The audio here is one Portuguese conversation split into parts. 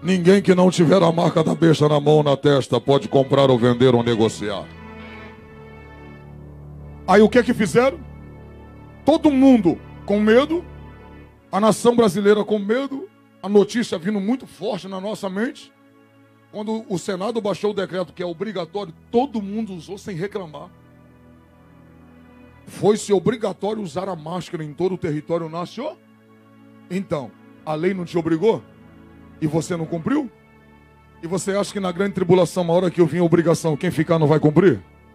Ninguém que não tiver a marca da besta na mão ou na testa pode comprar ou vender ou negociar. Aí o que é que fizeram? Todo mundo com medo, a nação brasileira com medo, a notícia vindo muito forte na nossa mente. Quando o Senado baixou o decreto que é obrigatório, todo mundo usou sem reclamar. Foi-se obrigatório usar a máscara em todo o território nacional. Então, a lei não te obrigou? E você não cumpriu? E você acha que na grande tribulação, na hora que eu vim a obrigação, quem ficar não vai cumprir?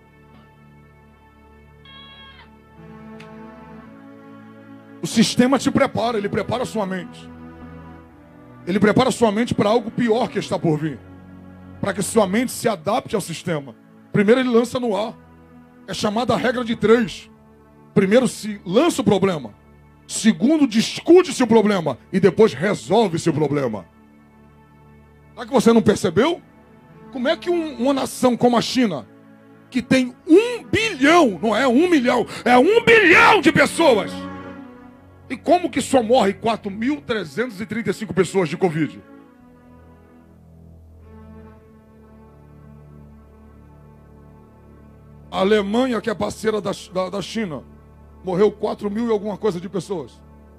O sistema te prepara, ele prepara a sua mente. Ele prepara a sua mente para algo pior que está por vir. Para que sua mente se adapte ao sistema. Primeiro ele lança no ar. É chamada a regra de 3. Primeiro se lança o problema. Segundo, discute-se o problema. E depois resolve-se o problema. Será que você não percebeu? Como é que uma nação como a China, que tem 1 bilhão, não é 1 milhão, é 1 bilhão de pessoas. E como que só morre 4.335 pessoas de Covid? A Alemanha, que é parceira da China, morreu 4.000 e alguma coisa de pessoas.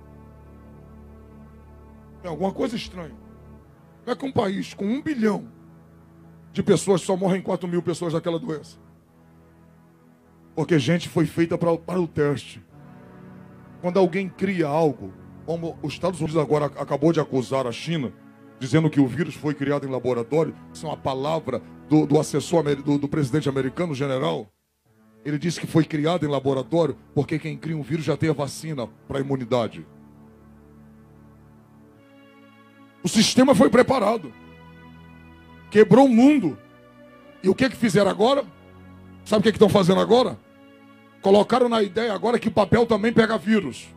É alguma coisa estranha. Como é que um país com 1 bilhão de pessoas só morrem 4.000 pessoas daquela doença? Porque gente foi feita para o teste. Quando alguém cria algo, como os Estados Unidos agora acabou de acusar a China, dizendo que o vírus foi criado em laboratório, isso é uma palavra do assessor do presidente americano, general. Ele disse que foi criado em laboratório porque quem cria um vírus já tem a vacina para a imunidade. O sistema foi preparado. Quebrou o mundo. E o que fizeram agora? Sabe o que estão fazendo agora? Colocaram na ideia agora que papel também pega vírus.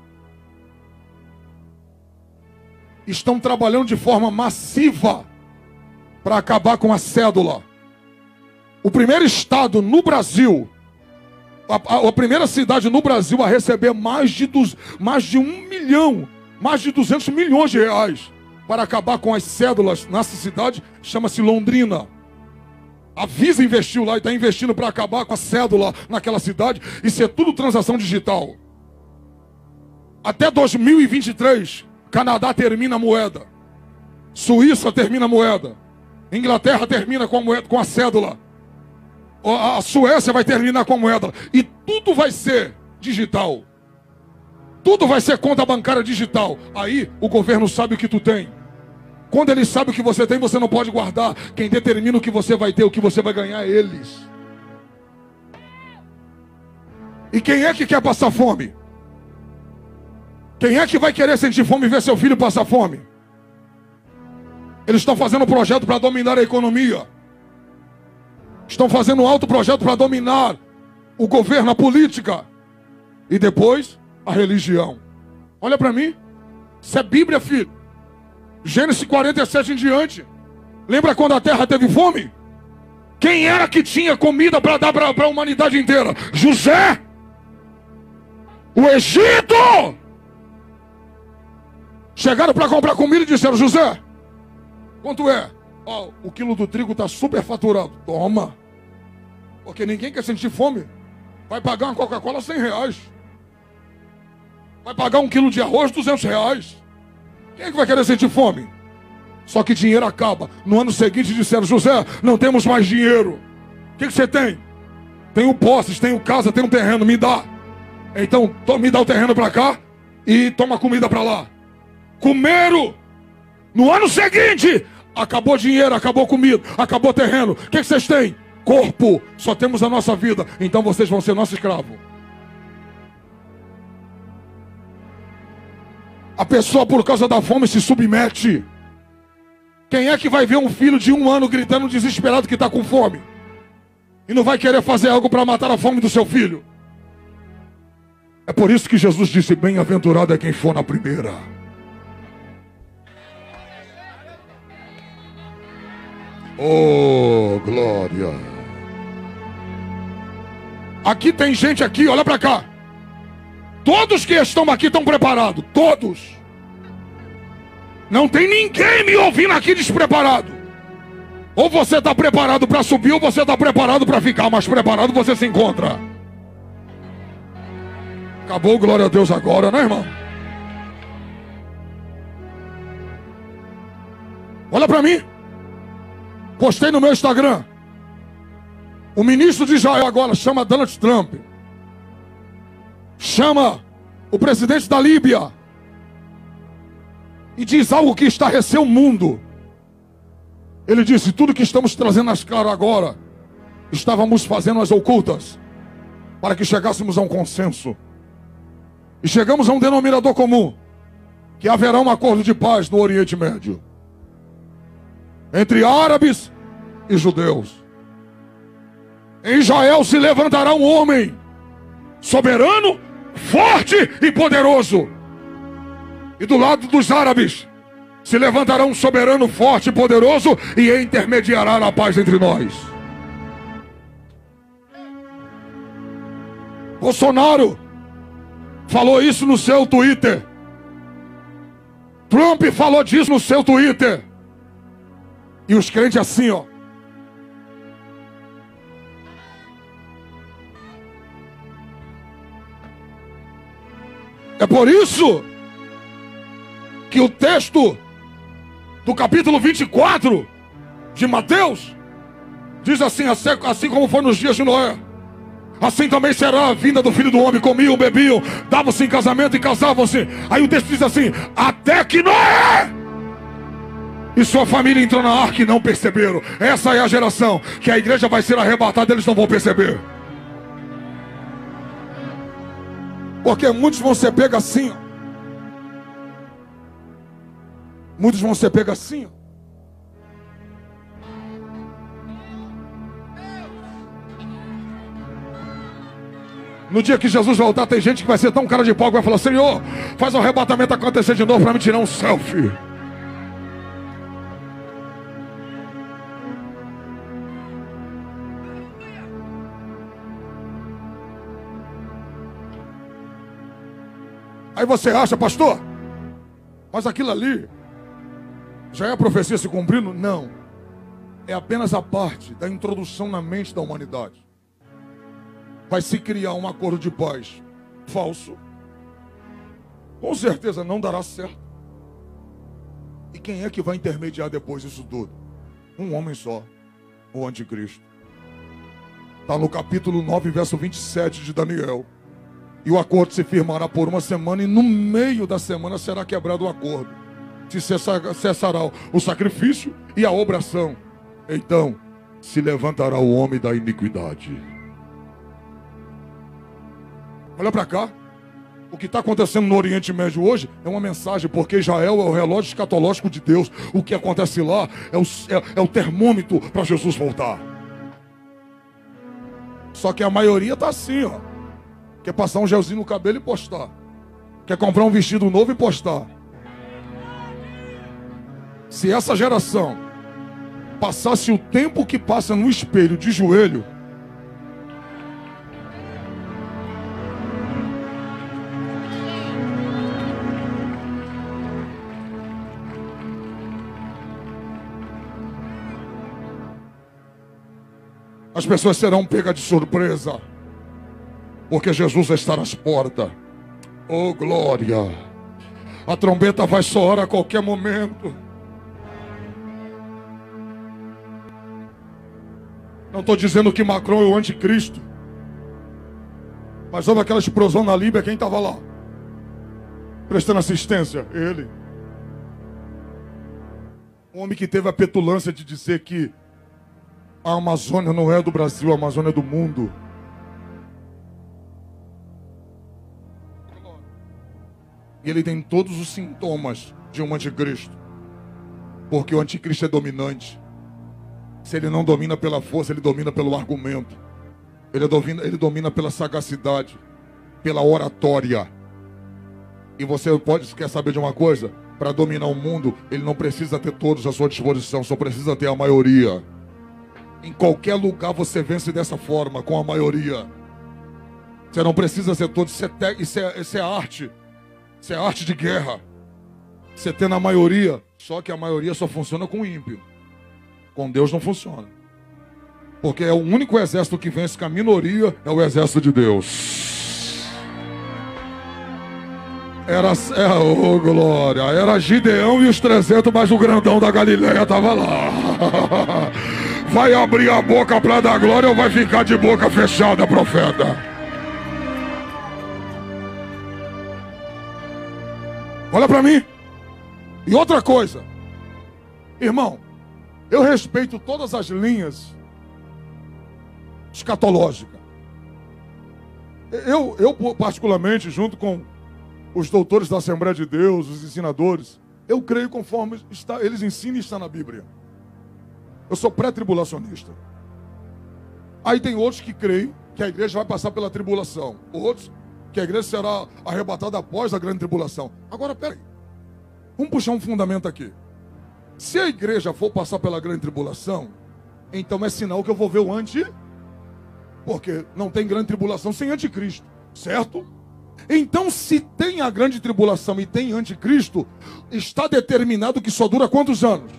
Estão trabalhando de forma massiva para acabar com a cédula. O primeiro estado no Brasil, a primeira cidade no Brasil a receber mais de 1 milhão, mais de 200 milhões de reais para acabar com as cédulas nessa cidade, chama-se Londrina. A Visa investiu lá e está investindo para acabar com a cédula naquela cidade. Isso é tudo transação digital. Até 2023, Canadá termina a moeda. Suíça termina a moeda. Inglaterra termina com a moeda, com a cédula. A Suécia vai terminar com a moeda. E tudo vai ser digital. Tudo vai ser conta bancária digital. Aí o governo sabe o que tu tem. Quando ele sabe o que você tem, você não pode guardar. Quem determina o que você vai ter, o que você vai ganhar é eles. E quem é que quer passar fome? Quem é que vai querer sentir fome e ver seu filho passar fome? Eles estão fazendo um projeto para dominar a economia. Estão fazendo um alto projeto para dominar o governo, a política. E depois, a religião. Olha para mim. Isso é Bíblia, filho. Gênesis 47 em diante. Lembra quando a terra teve fome? Quem era que tinha comida para dar para a humanidade inteira? José. O Egito. Chegaram para comprar comida e disseram: José, quanto é? Oh, o quilo do trigo está super faturado. Toma. Porque ninguém quer sentir fome. Vai pagar uma Coca-Cola R$100. Vai pagar 1 quilo de arroz R$200. Quem é que vai querer sentir fome? Só que dinheiro acaba. No ano seguinte disseram: José, não temos mais dinheiro. O que você tem? Tenho posses, tenho casa, tenho terreno, me dá. Então me dá o terreno para cá e toma comida para lá. Comeram. No ano seguinte, acabou dinheiro, acabou comida, acabou terreno. O que vocês têm? Corpo. Só temos a nossa vida. Então vocês vão ser nosso escravo. A pessoa, por causa da fome, se submete. Quem é que vai ver um filho de 1 ano gritando desesperado que está com fome? E não vai querer fazer algo para matar a fome do seu filho? É por isso que Jesus disse: bem-aventurado é quem for na primeira. Oh, glória. Aqui tem gente aqui, olha para cá. Todos que estão aqui estão preparados. Todos. Não tem ninguém me ouvindo aqui despreparado. Ou você está preparado para subir, ou você está preparado para ficar. Mas preparado você se encontra. Acabou, glória a Deus agora, né, irmão? Olha para mim. Postei no meu Instagram. O ministro de Israel agora chama Donald Trump. Chama o presidente da Líbia. E diz algo que estarreceu o mundo. Ele disse: tudo que estamos trazendo às caras agora, estávamos fazendo as ocultas, para que chegássemos a um consenso. E chegamos a um denominador comum, que haverá um acordo de paz no Oriente Médio, entre árabes e judeus. Em Israel se levantará um homem soberano, forte e poderoso. E do lado dos árabes se levantará um soberano, forte e poderoso, e intermediará a paz entre nós. Bolsonaro falou isso no seu Twitter. Trump falou disso no seu Twitter. E os crentes assim, ó. É por isso que o texto do capítulo 24 de Mateus diz assim: assim como foi nos dias de Noé, assim também será a vinda do Filho do Homem. Comiam, bebiam, davam-se em casamento e casavam-se. Aí o texto diz assim: até que Noé e sua família entrou na arca e não perceberam. Essa é a geração que a igreja vai ser arrebatada, eles não vão perceber. Porque muitos vão ser pegos assim, ó. Muitos vão ser pegos assim, ó. No dia que Jesus voltar, tem gente que vai ser tão cara de pau que vai falar: Senhor, faz o arrebatamento acontecer de novo para me tirar um selfie. Aí você acha, pastor, mas aquilo ali já é a profecia se cumprindo? Não. É apenas a parte da introdução na mente da humanidade. Vai se criar um acordo de paz falso. Com certeza não dará certo. E quem é que vai intermediar depois disso tudo? Um homem só, o anticristo. Está no capítulo 9, verso 27 de Daniel. E o acordo se firmará por uma semana, e no meio da semana será quebrado o acordo. Se cessará o sacrifício e a obração. Então se levantará o homem da iniquidade. Olha para cá. O que está acontecendo no Oriente Médio hoje é uma mensagem, porque Israel é o relógio escatológico de Deus. O que acontece lá é o termômetro para Jesus voltar. Só que a maioria está assim, ó. Quer passar um gelzinho no cabelo e postar. Quer comprar um vestido novo e postar. Se essa geração passasse o tempo que passa no espelho de joelho, as pessoas serão pegas de surpresa. Porque Jesus está nas portas. Oh, glória! A trombeta vai soar a qualquer momento. Não estou dizendo que Macron é o anticristo. Mas houve aquela explosão na Líbia, quem estava lá? Prestando assistência? Ele. Um homem que teve a petulância de dizer que a Amazônia não é do Brasil, a Amazônia é do mundo. E ele tem todos os sintomas de um anticristo. Porque o anticristo é dominante. Se ele não domina pela força, ele domina pelo argumento. Ele domina pela sagacidade, pela oratória. E você quer saber de uma coisa? Para dominar o mundo, ele não precisa ter todos à sua disposição, só precisa ter a maioria. Em qualquer lugar você vence dessa forma, com a maioria. Você não precisa ser todos, isso é arte. Isso é arte de guerra. Você tendo a maioria, Só que a maioria só funciona com o ímpio. Com Deus não funciona. Porque é o único exército que vence com a minoria, é o exército de Deus. Glória, era Gideão e os 300, mas o grandão da Galileia estava lá. Vai abrir a boca para dar glória ou vai ficar de boca fechada, profeta? Olha para mim. E outra coisa, irmão, eu respeito todas as linhas escatológicas. Eu particularmente, junto com os doutores da Assembleia de Deus, os ensinadores, eu creio conforme eles ensinam e está na Bíblia. Eu sou pré-tribulacionista. Aí tem outros que creem que a igreja vai passar pela tribulação. Outros que a igreja será arrebatada após a grande tribulação. Agora, peraí. Vamos puxar um fundamento aqui. Se a igreja for passar pela grande tribulação, então é sinal que eu vou ver o porque não tem grande tribulação sem anticristo, certo? Então, se tem a grande tribulação e tem anticristo, está determinado que só dura quantos anos?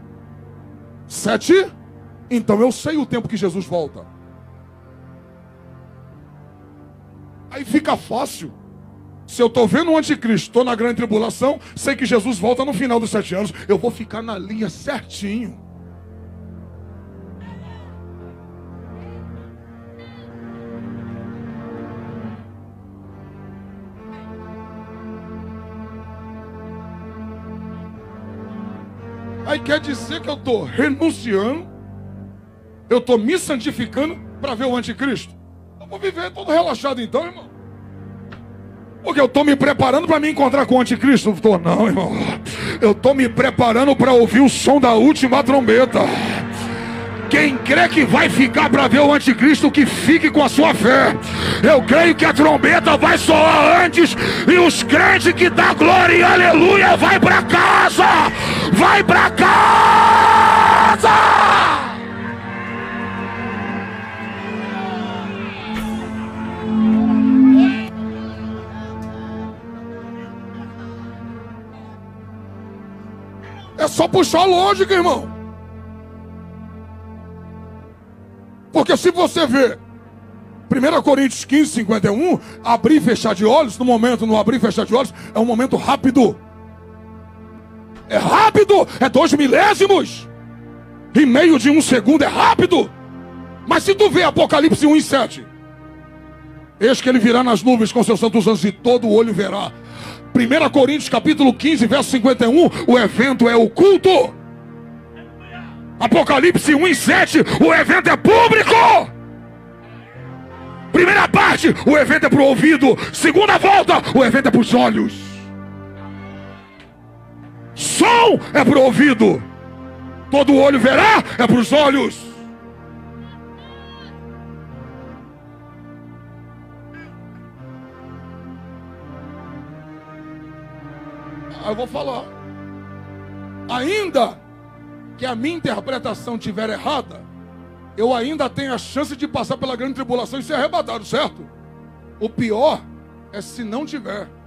7? Então eu sei o tempo que Jesus volta. Aí fica fácil. Se eu estou vendo o anticristo, estou na grande tribulação, sei que Jesus volta no final dos 7 anos, eu vou ficar na linha certinho. Aí quer dizer que eu estou renunciando, eu estou me santificando para ver o anticristo. Eu vou viver todo relaxado então, irmão. Porque eu estou me preparando para me encontrar com o anticristo. Não, irmão. Eu estou me preparando para ouvir o som da última trombeta. Quem crê que vai ficar para ver o anticristo, que fique com a sua fé. Eu creio que a trombeta vai soar antes, e os crentes que dão glória e aleluia vai para casa. Vai para casa. É só puxar a lógica, irmão. Porque se você vê 1 Coríntios 15, 51, abrir e fechar de olhos, no momento, no abrir e fechar de olhos, é um momento rápido. É rápido, é 2 milésimos. Em meio de 1 segundo, é rápido. Mas se tu vê Apocalipse 1 e 7, eis que ele virá nas nuvens com seus santos anjos e todo o olho verá. 1 Coríntios capítulo 15, verso 51, o evento é o culto. Apocalipse 1 e 7, o evento é público. Primeira parte, o evento é para o ouvido. Segunda volta, o evento é para os olhos. Som é para o ouvido. Todo o olho verá, é para os olhos. Eu vou falar. Ainda que a minha interpretação estiver errada, eu ainda tenho a chance de passar pela grande tribulação e ser arrebatado, certo? O pior é se não tiver.